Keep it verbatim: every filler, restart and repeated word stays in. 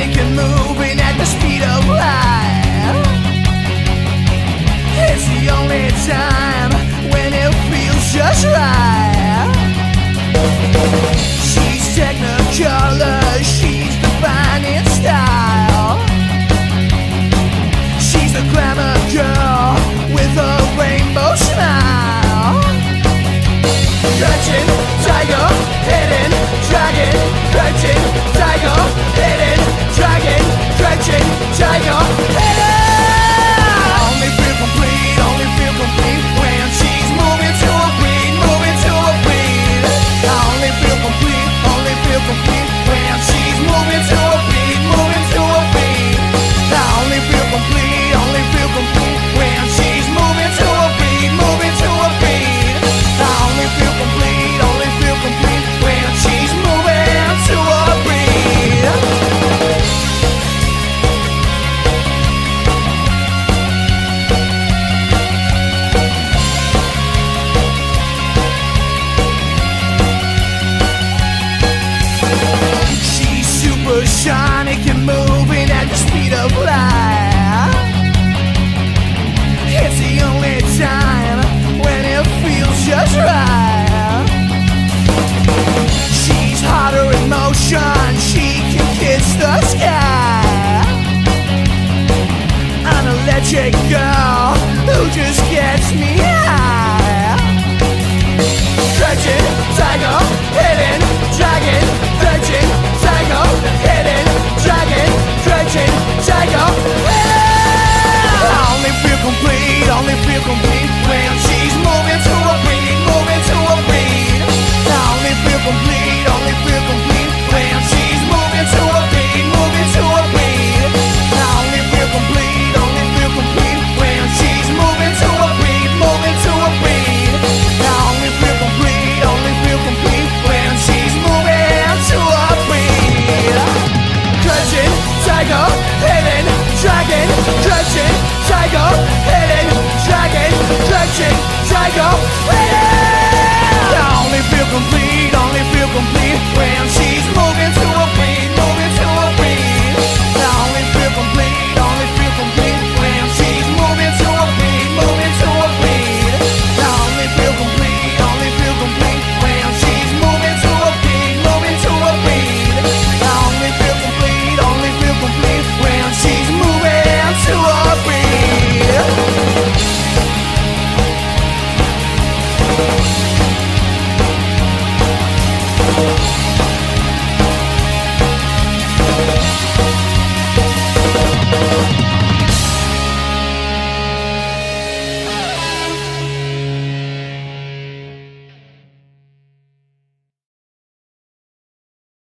supersonic and moving at the speed of light. It's the only time when it feels just right. She's technicolor, she's divine in style. She's a glamour girl with a rainbow smile. Curtain, tiger, hidden, dragon. Curtain, tiger, hidden, dragon. Curtain, tiger, hidden. I only feel complete, only feel complete when she's moving to a beat, moving to a beat. I only feel complete, only feel complete when she's moving to a beat, moving to a beat. I only feel complete, only feel complete when she's moving to a beat, moving to a beat. I only feel complete, only feel complete when she's moving to a beat. She's supersonic and moving at the speed of light. It's the only time when it feels just right. She's hotter in motion, she can kiss the sky. An electric girl who just gets me high. Curtain, tiger, hidden, dragon. Curtain, tiger, hidden, dragon. Curtain, tiger, hidden. I only feel complete, only feel complete when she's moving to a beat, moving to a beat. I only feel complete, only feel complete when she's moving to a beat, moving to a beat. I only feel complete, only feel complete when she's moving to a beat, moving to a beat. I only feel complete, only feel complete when she's moving to a beat. Curtain, tiger, hidden, dragon. Curtain, tiger, hidden, dragon. Curtain, tiger, hidden. I only feel complete, only feel complete when